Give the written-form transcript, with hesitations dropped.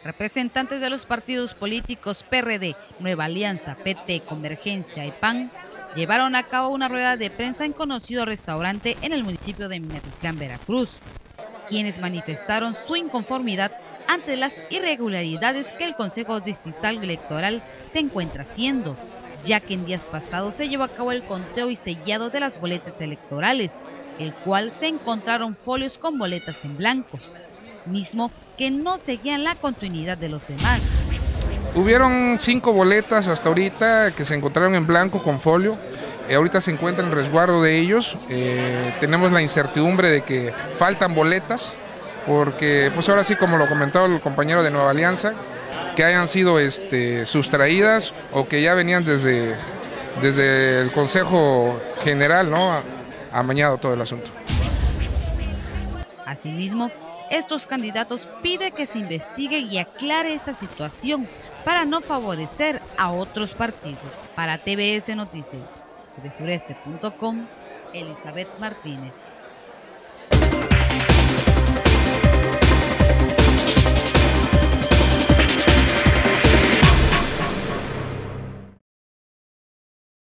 Representantes de los partidos políticos PRD, Nueva Alianza, PT, Convergencia y PAN llevaron a cabo una rueda de prensa en conocido restaurante en el municipio de Minatitlán, Veracruz, quienes manifestaron su inconformidad ante las irregularidades que el Consejo Distrital Electoral se encuentra haciendo, ya que en días pasados se llevó a cabo el conteo y sellado de las boletas electorales, el cual se encontraron folios con boletas en blanco, mismo que no seguían la continuidad de los demás. Hubieron 5 boletas hasta ahorita que se encontraron en blanco con folio. Ahorita se encuentra en resguardo de ellos. Tenemos la incertidumbre de que faltan boletas, porque pues ahora sí, como lo comentaba el compañero de Nueva Alianza, que hayan sido sustraídas o que ya venían desde el Consejo General, ¿no? Amañado todo el asunto. Asimismo, estos candidatos piden que se investigue y aclare esta situación para no favorecer a otros partidos. Para TVS Noticias, de sureste.com, Elizabeth Martínez.